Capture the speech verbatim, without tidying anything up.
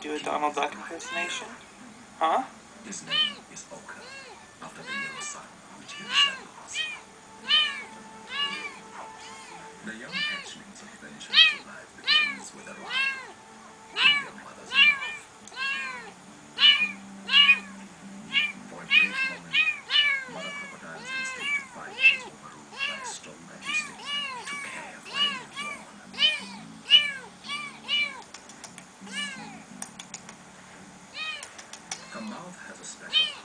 do a Donald Duck impersonation? Huh? His name is Oka, after the yellow sun which he shadows. The young hatchlings of venture to life begins with a ride in their mother's mouth. For a brief moment, mother crocodile's instinct to fight is overruled by a stronger instinct to care for her newborn. Her mouth has a special